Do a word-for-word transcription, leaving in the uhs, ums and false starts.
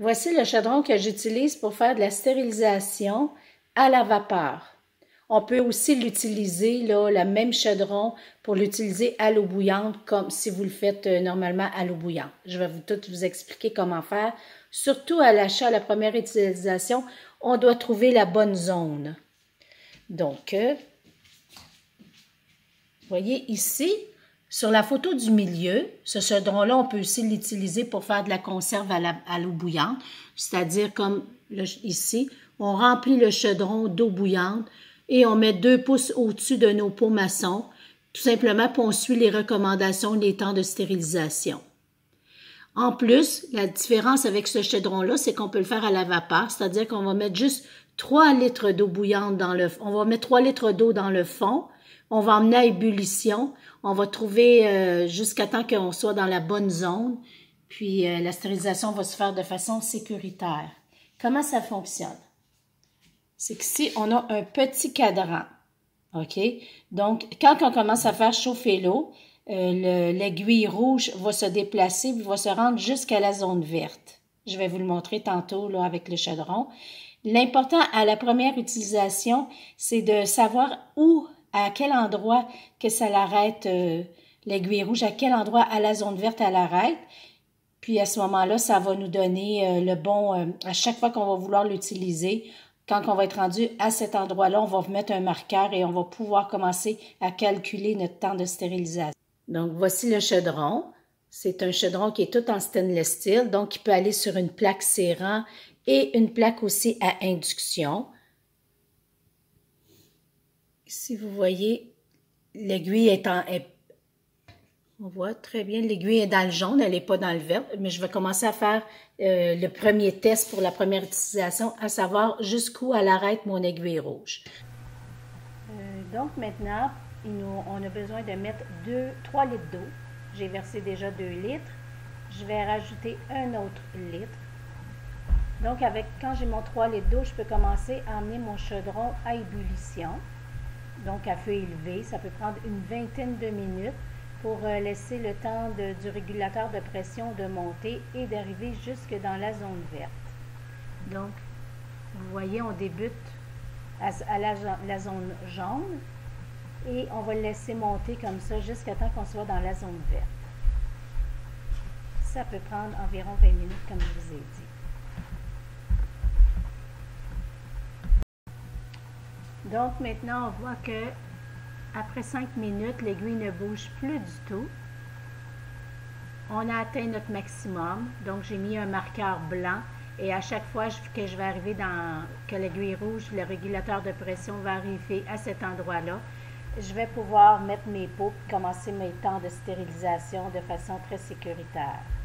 Voici le chaudron que j'utilise pour faire de la stérilisation à la vapeur. On peut aussi l'utiliser, là, le même chaudron, pour l'utiliser à l'eau bouillante, comme si vous le faites euh, normalement à l'eau bouillante. Je vais vous tout vous expliquer comment faire. Surtout à l'achat, à la première utilisation, on doit trouver la bonne zone. Donc, euh, vous voyez ici, sur la photo du milieu, ce chaudron-là, on peut aussi l'utiliser pour faire de la conserve à l'eau bouillante, c'est-à-dire comme le, ici, on remplit le chaudron d'eau bouillante et on met deux pouces au-dessus de nos pots maçons, tout simplement pour on suit les recommandations des temps de stérilisation. En plus, la différence avec ce chaudron-là, c'est qu'on peut le faire à la vapeur, c'est-à-dire qu'on va mettre juste trois litres d'eau bouillante dans le on va mettre trois litres d'eau dans le fond, on va emmener à ébullition, on va trouver euh, jusqu'à temps qu'on soit dans la bonne zone, puis euh, la stérilisation va se faire de façon sécuritaire. Comment ça fonctionne? C'est qu'ici, on a un petit cadran, OK? Donc, quand on commence à faire chauffer l'eau, euh, l'aiguille rouge va se déplacer et va se rendre jusqu'à la zone verte. Je vais vous le montrer tantôt là, avec le chaudron. L'important à la première utilisation, c'est de savoir où à quel endroit que ça l'arrête, euh, l'aiguille rouge, à quel endroit à la zone verte elle arrête. Puis à ce moment-là, ça va nous donner euh, le bon, euh, à chaque fois qu'on va vouloir l'utiliser, quand on va être rendu à cet endroit-là, on va mettre un marqueur et on va pouvoir commencer à calculer notre temps de stérilisation. Donc voici le chaudron. C'est un chaudron qui est tout en stainless steel, donc il peut aller sur une plaque serrant et une plaque aussi à induction. Si vous voyez, l'aiguille est en... Est, on voit très bien, l'aiguille est dans le jaune, elle n'est pas dans le vert, mais je vais commencer à faire euh, le premier test pour la première utilisation, à savoir jusqu'où elle arrête mon aiguille rouge. Euh, donc maintenant, il nous, on a besoin de mettre trois litres d'eau. J'ai versé déjà deux litres. Je vais rajouter un autre litre. Donc avec quand j'ai mon trois litres d'eau, je peux commencer à emmener mon chaudron à ébullition. Donc à feu élevé, ça peut prendre une vingtaine de minutes pour laisser le temps de, du régulateur de pression de monter et d'arriver jusque dans la zone verte. Donc, vous voyez, on débute à, à la, la zone jaune et on va le laisser monter comme ça jusqu'à temps qu'on soit dans la zone verte. Ça peut prendre environ vingt minutes, comme je vous ai dit. Donc maintenant, on voit que après cinq minutes, l'aiguille ne bouge plus du tout. On a atteint notre maximum. Donc j'ai mis un marqueur blanc et à chaque fois que je vais arriver dans que l'aiguille rouge, le régulateur de pression va arriver à cet endroit-là, je vais pouvoir mettre mes pots et commencer mes temps de stérilisation de façon très sécuritaire.